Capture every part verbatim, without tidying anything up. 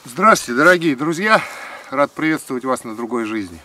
Здравствуйте, дорогие друзья! Рад приветствовать вас на другой жизни.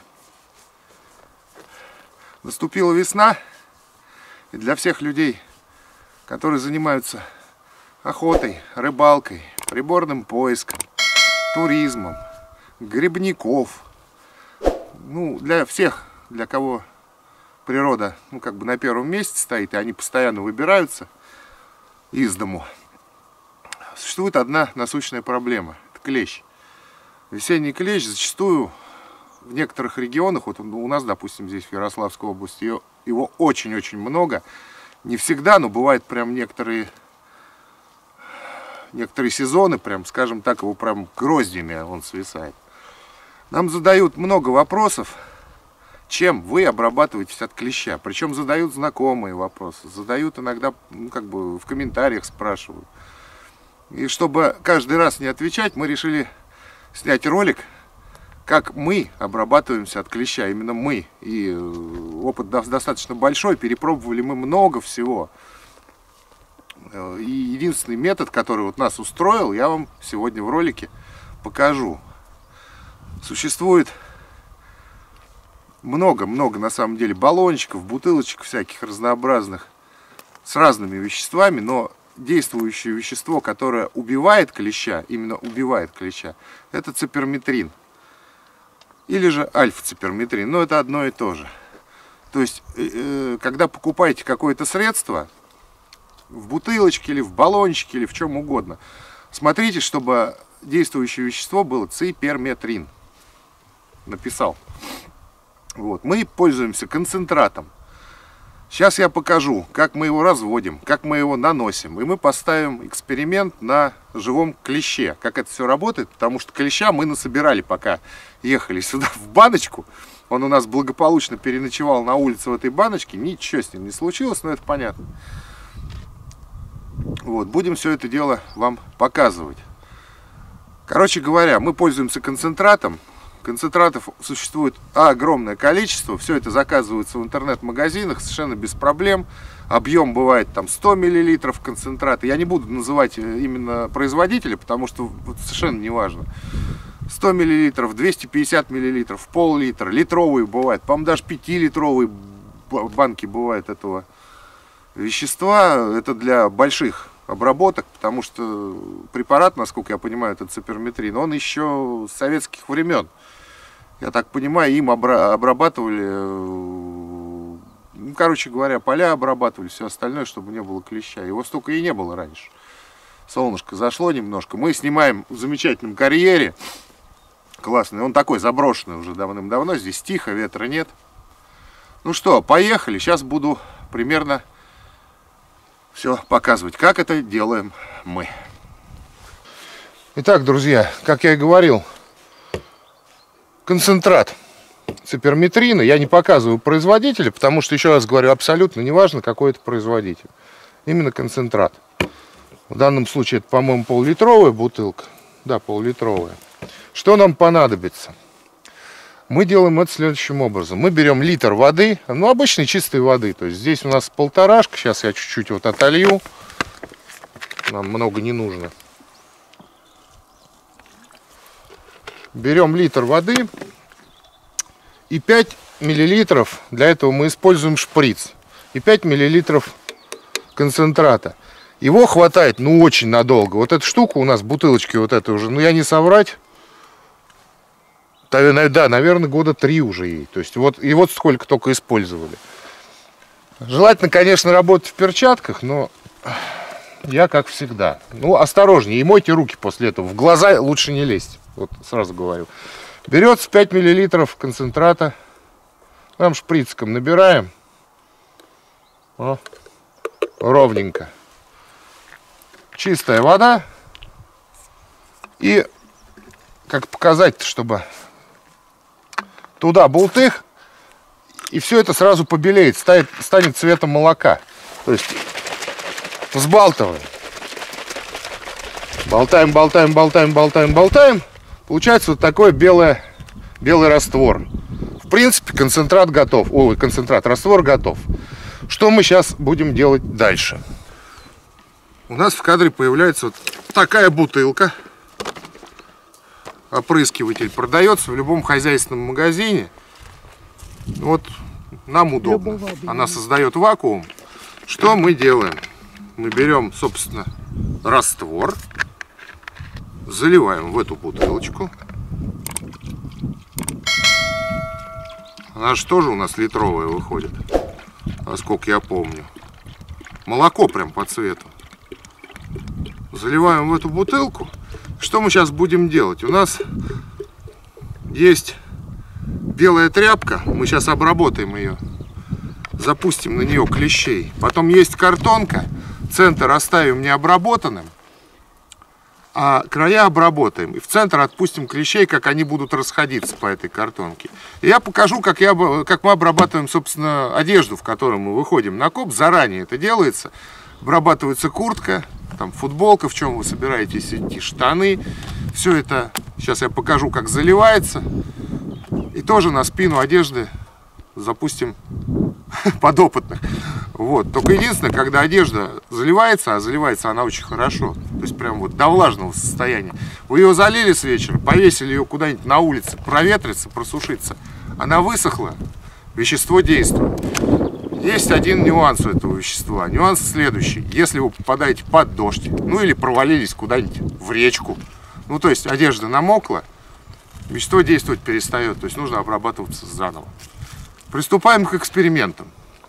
Наступила весна, и для всех людей, которые занимаются охотой, рыбалкой, приборным поиском, туризмом, грибников, ну, для всех, для кого природа, ну, как бы на первом месте стоит, и они постоянно выбираются из дому, существует одна насущная проблема. Клещ. Весенний клещ зачастую в некоторых регионах, вот у нас, допустим, здесь в Ярославской области, его очень-очень много. Не всегда, но бывает прям некоторые, некоторые сезоны, прям, скажем так, его прям гроздями он свисает. Нам задают много вопросов, чем вы обрабатываетесь от клеща. Причем задают знакомые вопросы, задают иногда, ну, как бы в комментариях спрашивают. И чтобы каждый раз не отвечать, мы решили снять ролик, как мы обрабатываемся от клеща. Именно мы. И опыт достаточно большой, перепробовали мы много всего. И единственный метод, который вот нас устроил, я вам сегодня в ролике покажу. Существует много-много, на самом деле, баллончиков, бутылочек всяких разнообразных с разными веществами, но действующее вещество, которое убивает клеща, именно убивает клеща, это циперметрин. Или же альфа-циперметрин. Но это одно и то же. То есть, э, когда покупаете какое-то средство, в бутылочке или в баллончике, или в чем угодно, смотрите, чтобы действующее вещество было циперметрин. Написал. Вот. Мы пользуемся концентратом. Сейчас я покажу, как мы его разводим, как мы его наносим. И мы поставим эксперимент на живом клеще. Как это все работает, потому что клеща мы насобирали, пока ехали сюда в баночку. Он у нас благополучно переночевал на улице в этой баночке. Ничего с ним не случилось, но это понятно. Вот, будем все это дело вам показывать. Короче говоря, мы пользуемся концентратом. Концентратов существует огромное количество, все это заказывается в интернет-магазинах совершенно без проблем. Объем бывает там сто миллилитров концентрата. Я не буду называть именно производителя, потому что совершенно не важно. сто миллилитров, двести пятьдесят миллилитров, пол-литра, литровые бывают, по-моему, даже пятилитровые банки бывают этого вещества. Это для больших обработок, потому что препарат, насколько я понимаю, этот циперметрин, он еще с советских времен. Я так понимаю, им обрабатывали, ну, короче говоря, поля обрабатывали, все остальное, чтобы не было клеща. Его столько и не было раньше. Солнышко зашло немножко. Мы снимаем в замечательном карьере. Классный. Он такой заброшенный уже давным-давно. Здесь тихо, ветра нет. Ну что, поехали. Сейчас буду примерно все показывать, как это делаем мы. Итак, друзья, как я и говорил, концентрат циперметрина. Я не показываю производителя, потому что, еще раз говорю, абсолютно неважно, какой это производитель. Именно концентрат. В данном случае это, по-моему, пол-литровая бутылка. Да, пол-литровая. Что нам понадобится? Мы делаем это следующим образом. Мы берем литр воды, ну, обычной чистой воды. То есть здесь у нас полторашка. Сейчас я чуть-чуть вот отолью. Нам много не нужно. Берем литр воды и пять миллилитров. Для этого мы используем шприц. И пять миллилитров концентрата. Его хватает, ну, очень надолго. Вот эта штука у нас, бутылочки вот этой уже, ну, я не соврать. Да, наверное, года три уже ей. То есть вот, и вот сколько только использовали. Желательно, конечно, работать в перчатках, но я как всегда. Ну, осторожнее. И мойте руки после этого. В глаза лучше не лезть. Вот сразу говорю. Берется пять миллилитров концентрата. Там шприцком набираем. О, ровненько. Чистая вода. И как показать-то, чтобы туда бултых, и все это сразу побелеет, станет, станет цветом молока. То есть взбалтываем. Болтаем, болтаем, болтаем, болтаем, болтаем. Получается вот такой белый, белый раствор. В принципе, концентрат готов. Ой, концентрат, раствор готов. Что мы сейчас будем делать дальше? У нас в кадре появляется вот такая бутылка. опрыскиватель продается в любом хозяйственном магазине. Вот нам удобно. Она создает вакуум. Что мы делаем? Мы берем, собственно, раствор, заливаем в эту бутылочку. Она же тоже у нас литровая выходит, насколько я помню. Молоко прям по цвету. Заливаем в эту бутылку. Что мы сейчас будем делать? У нас есть белая тряпка. Мы сейчас обработаем ее. Запустим на нее клещей. Потом есть картонка. Центр оставим необработанным, а края обработаем. И в центр отпустим клещей, как они будут расходиться по этой картонке. И я покажу, как, я, как мы обрабатываем, собственно, одежду, в которой мы выходим на коп. Заранее это делается. Обрабатывается куртка, там футболка, в чем вы собираетесь идти, штаны. Все это сейчас я покажу, как заливается. И тоже на спину одежды запустим подопытных. Вот. Только единственное, когда одежда заливается, а заливается она очень хорошо, то есть прям вот до влажного состояния. Вы ее залили с вечера, повесили ее куда-нибудь на улице, проветриться, просушиться. Она высохла, вещество действует. Есть один нюанс у этого вещества. Нюанс следующий. Если вы попадаете под дождь, ну или провалились куда-нибудь в речку, ну то есть одежда намокла, вещество действовать перестает, то есть нужно обрабатываться заново. Приступаем к экспериментам.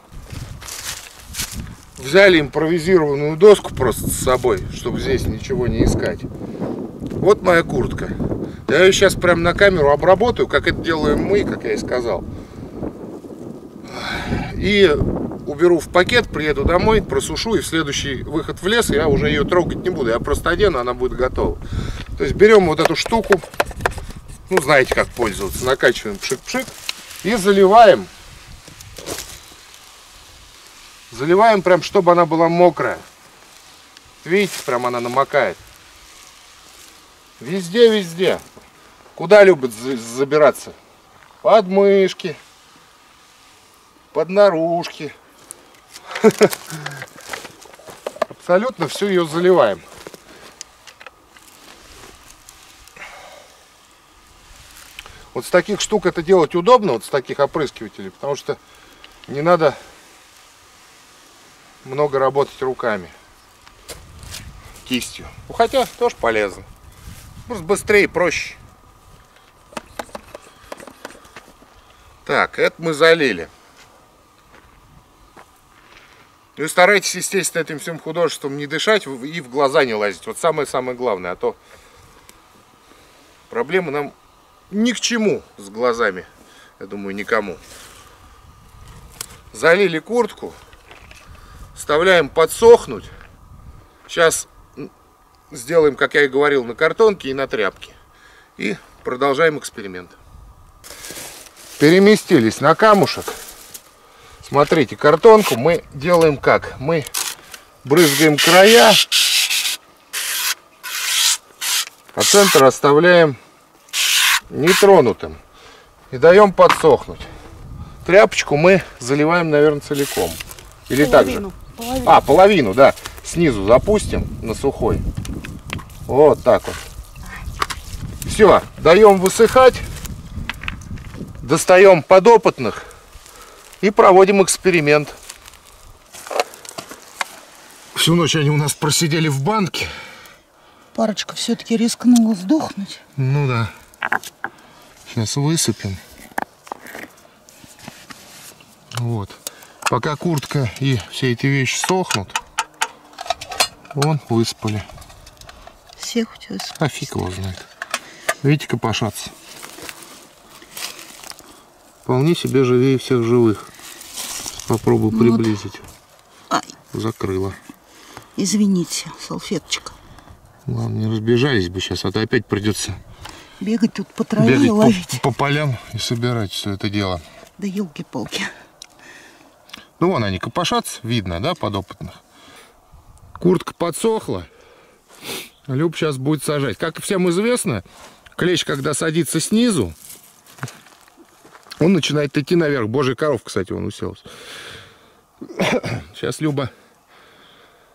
Взяли импровизированную доску просто с собой, чтобы здесь ничего не искать. Вот моя куртка. Я ее сейчас прямо на камеру обработаю, как это делаем мы, как я и сказал. И уберу в пакет, приеду домой, просушу, и в следующий выход в лес я уже ее трогать не буду. Я просто одену, она будет готова. То есть берем вот эту штуку, ну знаете, как пользоваться, накачиваем пшик-пшик и заливаем. Заливаем прям, чтобы она была мокрая. Видите, прям она намокает. Везде, везде. Куда любят забираться? Под мышки, под наружки. Абсолютно всю ее заливаем. Вот с таких штук это делать удобно, вот с таких опрыскивателей, потому что не надо много работать руками, кистью. Ну, хотя тоже полезно. Просто быстрее, проще. Так, это мы залили. Ну и старайтесь, естественно, этим всем художеством не дышать и в глаза не лазить. Вот самое-самое главное. А то проблемы нам ни к чему с глазами. Я думаю, никому. Залили куртку. Вставляем подсохнуть. Сейчас сделаем, как я и говорил, на картонке и на тряпке. И продолжаем эксперимент. Переместились на камушек. Смотрите, картонку мы делаем как? Мы брызгаем края, а центр оставляем нетронутым. И даем подсохнуть. Тряпочку мы заливаем, наверное, целиком. Или половину, так же? Половину. А, половину, да. Снизу запустим на сухой. Вот так вот. Все, даем высыхать. Достаем подопытных. И проводим эксперимент. Всю ночь они у нас просидели в банке. Парочка все-таки рискнула сдохнуть. Ну да. Сейчас высыпем. Вот. Пока куртка и все эти вещи сохнут, вон выспали. Всех выспали. А фиг его знает. Видите, копошатся. Вполне себе живее всех живых. Попробую ну приблизить. Вот. Закрыла. Извините, салфеточка. Ладно, не разбежались бы сейчас, а то опять придется бегать тут по траве и ловить. По, по полям и собирать все это дело. Да елки-палки. Ну вон они копошатся, видно, да, подопытных. Куртка подсохла. Люб сейчас будет сажать. Как всем известно, клещ, когда садится снизу, он начинает идти наверх. Божья коров, кстати, он уселся. Сейчас Люба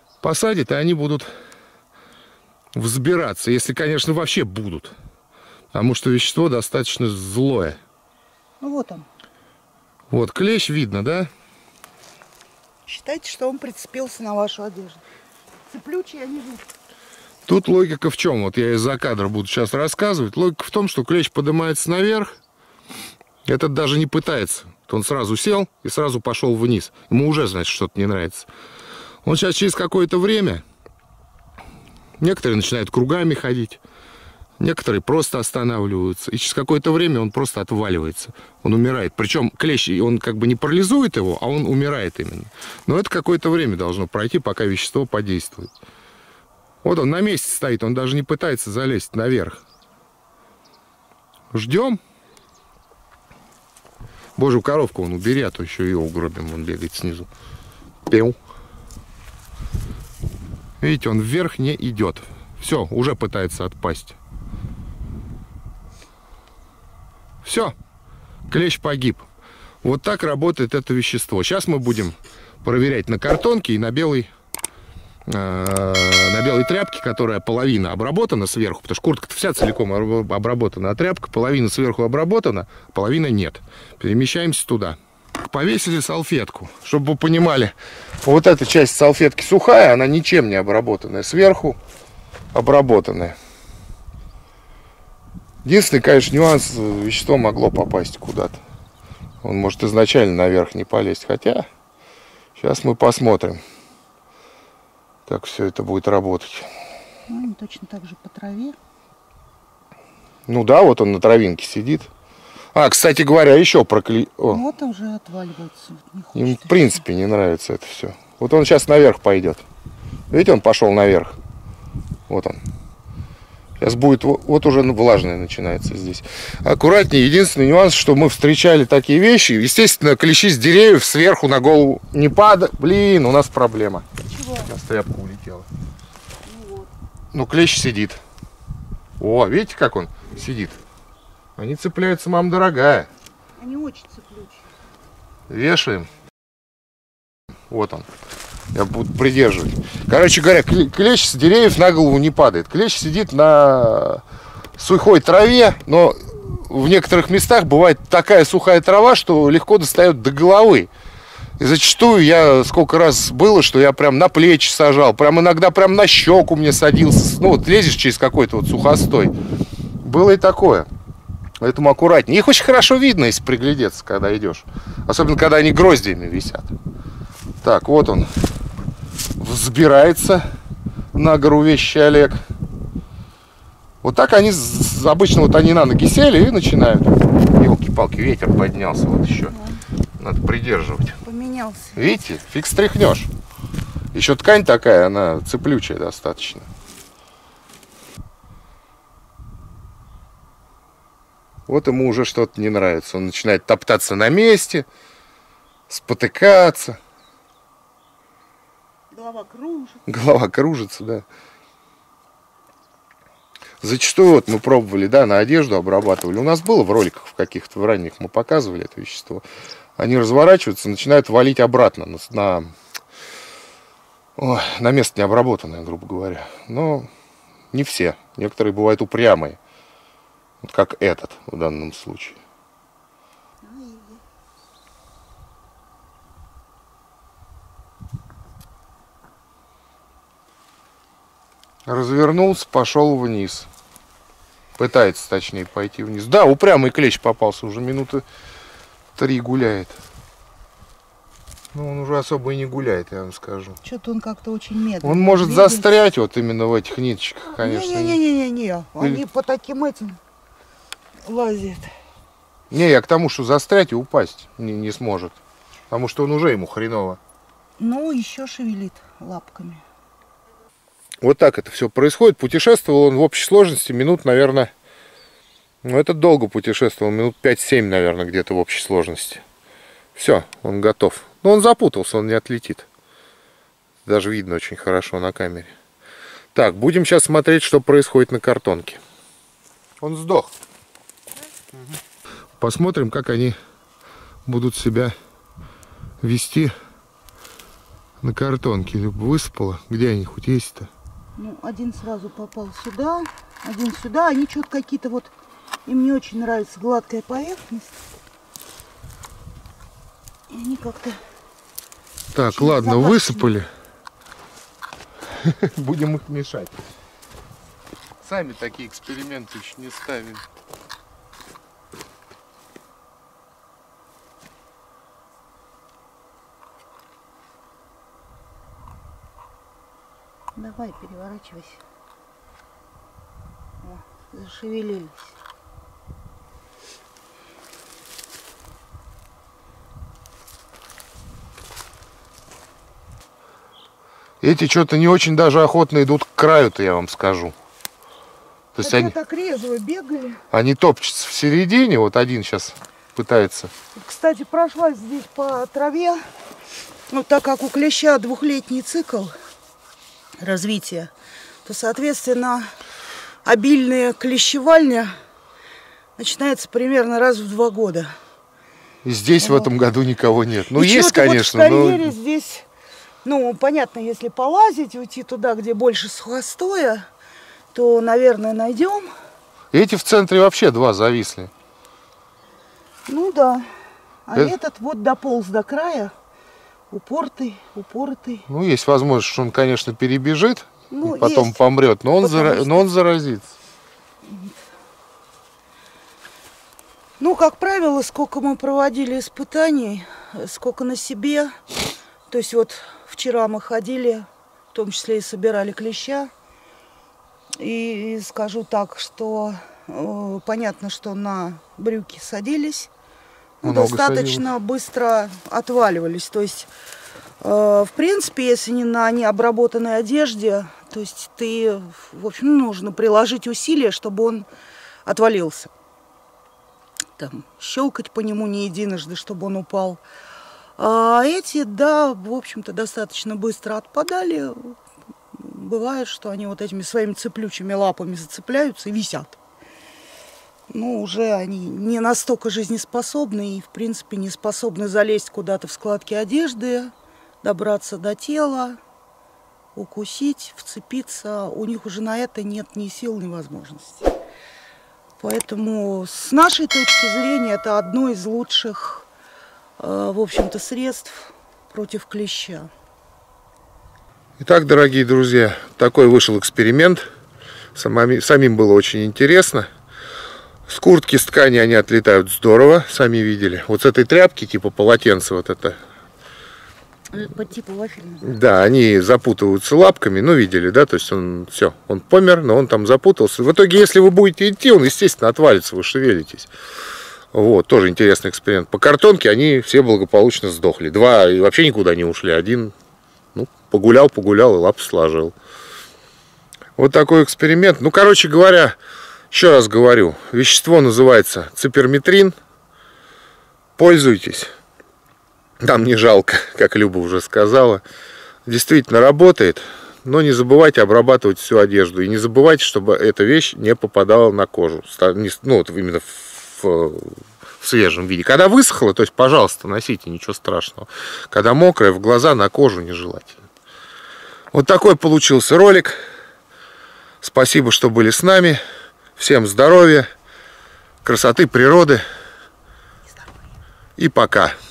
посадит, и они будут взбираться. Если, конечно, вообще будут. Потому что вещество достаточно злое. Ну вот он. Вот клещ видно, да? Считайте, что он прицепился на вашу одежду. Цеплючие они будут. Тут логика в чем? Вот я из-за кадра буду сейчас рассказывать. Логика в том, что клещ поднимается наверх. Этот даже не пытается. Он сразу сел и сразу пошел вниз. Ему уже, значит, что-то не нравится. Он сейчас через какое-то время... Некоторые начинают кругами ходить. Некоторые просто останавливаются. И через какое-то время он просто отваливается. Он умирает. Причем клещ, он как бы не парализует его, а он умирает именно. Но это какое-то время должно пройти, пока вещество подействует. Вот он на месте стоит, он даже не пытается залезть наверх. Ждем. Божью коровку он убери, а то еще ее угробим. Он бегает снизу. Пел. Видите, он вверх не идет. Все, уже пытается отпасть. Все, клещ погиб. Вот так работает это вещество. Сейчас мы будем проверять на картонке и на белой, э, на белой тряпке, которая половина обработана сверху, потому что куртка вся целиком обработана, а тряпка половина сверху обработана, половина нет. Перемещаемся туда. Повесили салфетку, чтобы вы понимали, вот эта часть салфетки сухая, она ничем не обработанная, сверху обработанная. Единственный, конечно, нюанс, вещество могло попасть куда-то. Он может изначально наверх не полезть, хотя сейчас мы посмотрим, как все это будет работать. Ну, они точно так же по траве. Ну да, вот он на травинке сидит. А, кстати говоря, еще про кле... О. Вот уже отваливается. Не Им в принципе не нравится это все. Вот он сейчас наверх пойдет. Видите, он пошел наверх. Вот он. Сейчас будет, вот уже влажное начинается здесь. Аккуратнее. Единственный нюанс, что мы встречали такие вещи. Естественно, клещи с деревьев сверху на голову не падают. Блин, у нас проблема. Чего? У нас тряпка улетела. Ну, вот. Ну, клещ сидит. О, видите, как он сидит? Они цепляются, мама дорогая. Они очень цеплючие. Вешаем. Вот он. Я буду придерживать. Короче говоря, клещ с деревьев на голову не падает. Клещ сидит на сухой траве, но в некоторых местах бывает такая сухая трава, что легко достает до головы. И зачастую я сколько раз было, что я прям на плечи сажал, прям иногда прям на щеку мне садился. Ну вот лезешь через какой-то вот сухостой. Было и такое. Поэтому аккуратнее. Их очень хорошо видно, если приглядеться, когда идешь. Особенно, когда они гроздьями висят. Так, вот он взбирается на гору вещи Олег. Вот так они, обычно вот они на ноги сели и начинают. Елки-палки, ветер поднялся вот еще. Надо придерживать. Поменялся. Видите, фиг стряхнешь. Еще ткань такая, она цеплючая достаточно. Вот ему уже что-то не нравится. Он начинает топтаться на месте, спотыкаться. Голова кружится. Голова кружится, да. Зачастую вот мы пробовали, да, на одежду обрабатывали. У нас было в роликах в каких-то в ранних мы показывали это вещество. Они разворачиваются, начинают валить обратно на, на, ой, на место необработанное, грубо говоря. Но не все. Некоторые бывают упрямые. Вот как этот в данном случае. Развернулся, пошел вниз. Пытается, точнее, пойти вниз. Да, упрямый клещ попался, уже минуты три гуляет. Но он уже особо и не гуляет, я вам скажу. Что-то он как-то очень медленно. Он может двигается. застрять вот именно в этих ниточках, конечно. Не-не-не-не-не. Они по таким этим лазят. Не, я к тому, что застрять и упасть не, не сможет. Потому что он уже ему хреново. Ну, еще шевелит лапками. Вот так это все происходит. Путешествовал он в общей сложности минут, наверное... Ну, это долго путешествовал. Минут пять-семь, наверное, где-то в общей сложности. Все, он готов. Но он запутался, он не отлетит. Даже видно очень хорошо на камере. Так, будем сейчас смотреть, что происходит на картонке. Он сдох. Посмотрим, как они будут себя вести на картонке. Высыпало. Где они хоть есть-то? Ну, один сразу попал сюда, один сюда. Они что-то какие-то вот Им не очень нравится гладкая поверхность. И они как-то... Так, ладно, высыпали. Будем их мешать. Сами такие эксперименты еще не ставим. Давай, переворачивайся. О, зашевелились. Эти что-то не очень даже охотно идут к краю-то, я вам скажу. То есть они так резво бегали. Они топчутся в середине, вот один сейчас пытается. Кстати, прошлась здесь по траве. Ну, так как у клеща двухлетний цикл развития, то, соответственно, обильная клещевальня начинается примерно раз в два года. И здесь вот в этом году никого нет. Ну, и есть, конечно. Вот в карьере но... здесь, ну, понятно, если полазить, уйти туда, где больше сухостоя, то, наверное, найдем. Эти в центре вообще два зависли. Ну да. А Это... этот вот дополз до края. Упортый, упоротый. Ну, есть возможность, что он, конечно, перебежит, ну, и потом есть. помрет, но он, зара... что... но он заразится. Ну, как правило, сколько мы проводили испытаний, сколько на себе. То есть вот вчера мы ходили, в том числе и собирали клеща. И, и скажу так, что э, понятно, что на брюки садились. Ну, достаточно садилось. Быстро отваливались. То есть, э, в принципе, если не на необработанной одежде, то есть ты, в общем, нужно приложить усилия, чтобы он отвалился. Там, щелкать по нему не единожды, чтобы он упал. А эти, да, в общем-то, достаточно быстро отпадали. Бывает, что они вот этими своими цеплючими лапами зацепляются и висят. Ну, уже они не настолько жизнеспособны и, в принципе, не способны залезть куда-то в складки одежды, добраться до тела, укусить, вцепиться. У них уже на это нет ни сил, ни возможности. Поэтому, с нашей точки зрения, это одно из лучших, в общем-то, средств против клеща. Итак, дорогие друзья, такой вышел эксперимент. Самим, самим было очень интересно. С куртки, с ткани они отлетают здорово, сами видели. Вот с этой тряпки, типа полотенца, вот это. По типу вафельного. Да, они запутываются лапками, ну, видели, да, то есть он, все, он помер, но он там запутался. В итоге, если вы будете идти, он, естественно, отвалится, вы шевелитесь. Вот, тоже интересный эксперимент. По картонке они все благополучно сдохли. Два и вообще никуда не ушли, один, ну, погулял, погулял и лапы сложил. Вот такой эксперимент. Ну, короче говоря, еще раз говорю, вещество называется циперметрин. Пользуйтесь. Там не жалко, как Люба уже сказала. Действительно работает. Но не забывайте обрабатывать всю одежду. И не забывайте, чтобы эта вещь не попадала на кожу. Ну, вот именно в, в свежем виде. Когда высохло, то есть, пожалуйста, носите, ничего страшного. Когда мокрое, в глаза, на кожу нежелательно. Вот такой получился ролик. Спасибо, что были с нами. Всем здоровья, красоты природы. И пока.